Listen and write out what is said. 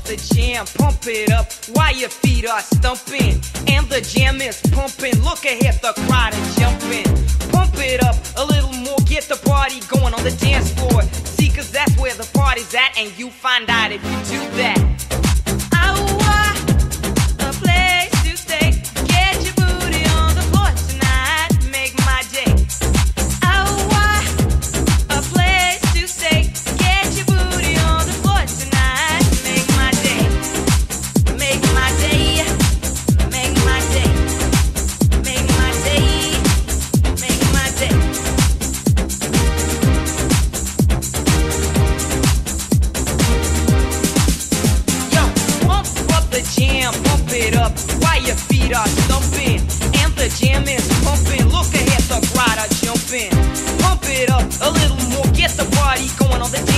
the jam, pump it up while your feet are stumping. And the jam is pumping, look ahead, the crowd is jumping. Pump it up a little more, get the party going on the dance floor. See, cause that's where the party's at, and you find out if you do that. A place to stay, get your booty on the floor tonight, make my day. A place to stay, get your booty on the floor tonight, make my day. Make my day, make my day, make my day, make my day. Yo, pump up the jam, pump it up while your feet are stumping. And the jam is pumping, look ahead, the crowd are jumping. Pump it up a little more, get the party going on the